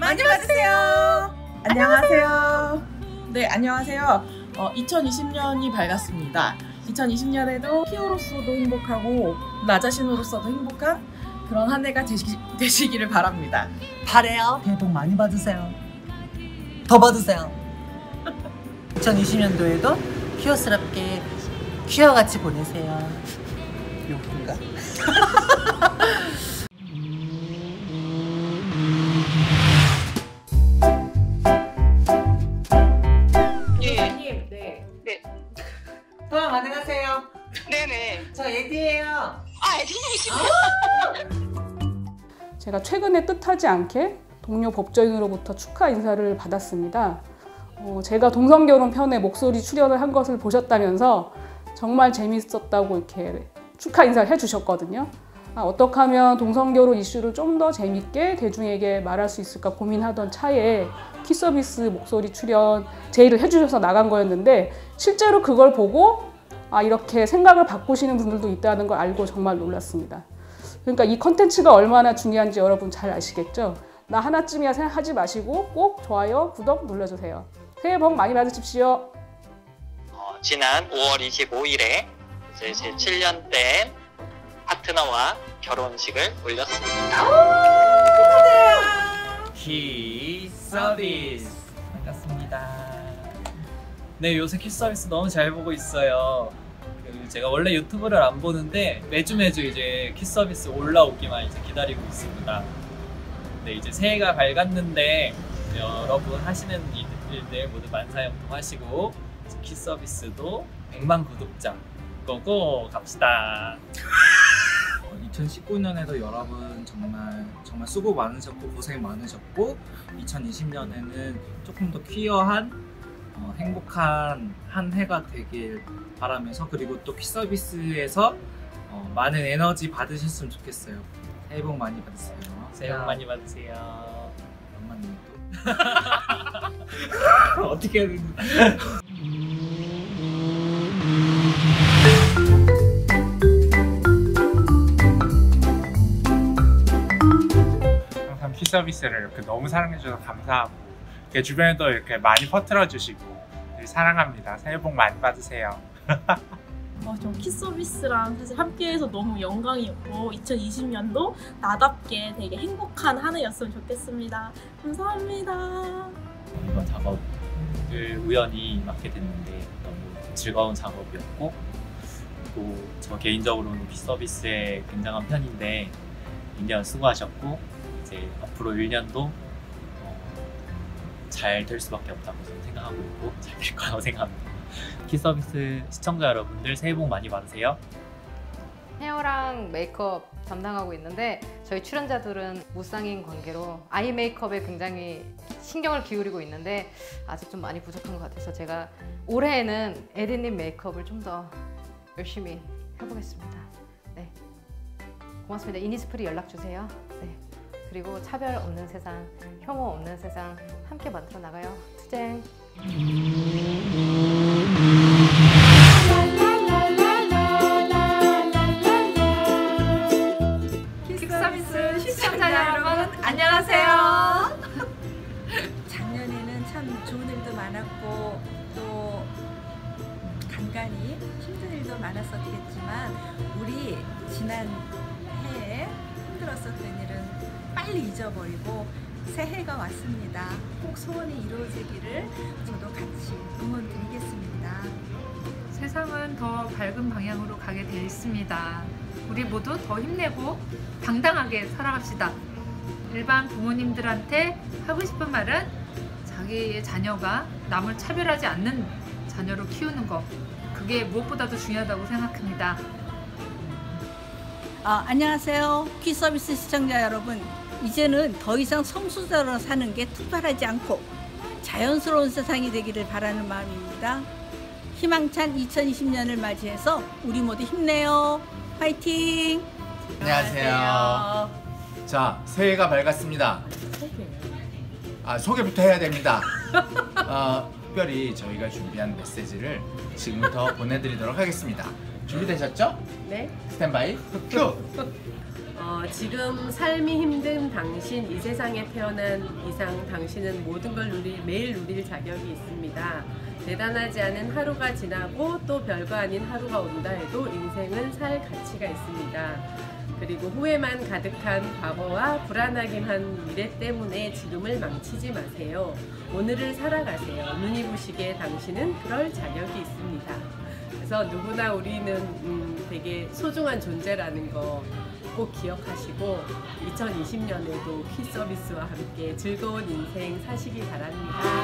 많이 받으세요. 안녕하세요. 네, 안녕하세요. 2020년이 밝았습니다. 2020년에도 피어로서도 행복하고 나 자신으로서도 행복한 그런 한 해가 되시기를 바랍니다. 바래요. 새해 복 많이 받으세요. 더 받으세요. 2020년도에도 퀴어스럽게 퀴어같이 보내세요. 욕인가? 통화 가능하세요? 네네. 저 에디예요. 에디님이시구나. 제가 최근에 뜻하지 않게 동료 법조인으로부터 축하 인사를 받았습니다. 제가 동성결혼 편에 목소리 출연을 한 것을 보셨다면서 정말 재밌었다고 이렇게 축하 인사를 해주셨거든요. 어떻게 하면 동성결혼 이슈를 좀 더 재밌게 대중에게 말할 수 있을까 고민하던 차에 키서비스 목소리 출연 제의를 해주셔서 나간 거였는데 실제로 그걸 보고 이렇게 생각을 바꾸시는 분들도 있다는 걸 알고 정말 놀랐습니다. 그러니까 이 컨텐츠가 얼마나 중요한지 여러분 잘 아시겠죠? 나 하나쯤이야 생각하지 마시고 꼭 좋아요, 구독 눌러주세요. 새해 복 많이 받으십시오. 지난 5월 25일에 이제 제 7년 된 파트너와 결혼식을 올렸습니다. 키서비스 반갑습니다. 네, 요새 키서비스 너무 잘 보고 있어요. 제가 원래 유튜브를 안 보는데 매주 이제 키서비스 올라오기만 이제 기다리고 있습니다. 네, 이제 새해가 밝았는데 여러분 하시는 일들 모두 만사형통하시고 키서비스도 100만 구독자 고고 갑시다. 2019년에도 여러분 정말 수고 많으셨고 고생 많으셨고 2020년에는 조금 더 퀴어한 행복한 한 해가 되길 바라면서 그리고 또 퀴서비스에서 많은 에너지 받으셨으면 좋겠어요. 새해 복 많이 받으세요. 새해 복 많이 받으세요. 엄마님 또 어떻게 해야 되는 키서비스를 이렇게 너무 사랑해주셔서 감사하고 주변에도 이렇게 많이 퍼뜨려주시고 사랑합니다. 새해 복 많이 받으세요. 저 키서비스랑 사실 함께해서 너무 영광이었고 2020년도 나답게 되게 행복한 한 해였으면 좋겠습니다. 감사합니다. 이번 작업을 우연히 맡게 됐는데 너무 즐거운 작업이었고 또 저 개인적으로는 키서비스에 굉장한 편인데 2년 수고하셨고 이제 앞으로 1년도 잘 될 수밖에 없다고 저는 생각하고 있고 잘 될 거라고 생각합니다. 키서비스 시청자 여러분들 새해 복 많이 받으세요. 헤어랑 메이크업 담당하고 있는데 저희 출연자들은 무쌍인 관계로 아이 메이크업에 굉장히 신경을 기울이고 있는데 아직 좀 많이 부족한 것 같아서 제가 올해에는 에디님 메이크업을 좀 더 열심히 해보겠습니다. 네, 고맙습니다. 이니스프리 연락주세요. 네. 그리고 차별 없는 세상, 혐오 없는 세상 함께 만들어 나가요. 투쟁! 킥서비스 시청자 여러분 안녕하세요. 작년에는 참 좋은 일도 많았고 또 간간히 힘든 일도 많았었겠지만 우리 지난 해에 힘들었었던 일은 빨리 잊어버리고 새해가 왔습니다. 꼭 소원이 이루어지기를 저도 같이 응원드리겠습니다. 세상은 더 밝은 방향으로 가게 되어 있습니다. 우리 모두 더 힘내고 당당하게 살아갑시다. 일반 부모님들한테 하고 싶은 말은 자기의 자녀가 남을 차별하지 않는 자녀로 키우는 것, 그게 무엇보다도 중요하다고 생각합니다. 안녕하세요. 퀴서비스 시청자 여러분. 이제는 더 이상 성수자로 사는 게 특별하지 않고 자연스러운 세상이 되기를 바라는 마음입니다. 희망찬 2020년을 맞이해서 우리 모두 힘내요. 화이팅! 안녕하세요. 자, 새해가 밝았습니다. 소개부터 해야 됩니다. 특별히 저희가 준비한 메시지를 지금부터 보내드리도록 하겠습니다. 준비되셨죠? 네. 스탠바이 큐! 지금 삶이 힘든 당신, 이 세상에 태어난 이상 당신은 모든 걸 매일 누릴 자격이 있습니다. 대단하지 않은 하루가 지나고 또 별거 아닌 하루가 온다 해도 인생은 살 가치가 있습니다. 그리고 후회만 가득한 과거와 불안하기만 미래 때문에 지금을 망치지 마세요. 오늘을 살아가세요. 눈이 부시게 당신은 그럴 자격이 있습니다. 그래서 누구나 우리는 되게 소중한 존재라는 거 꼭 기억하시고 2020년에도 퀴 서비스와 함께 즐거운 인생 사시기 바랍니다.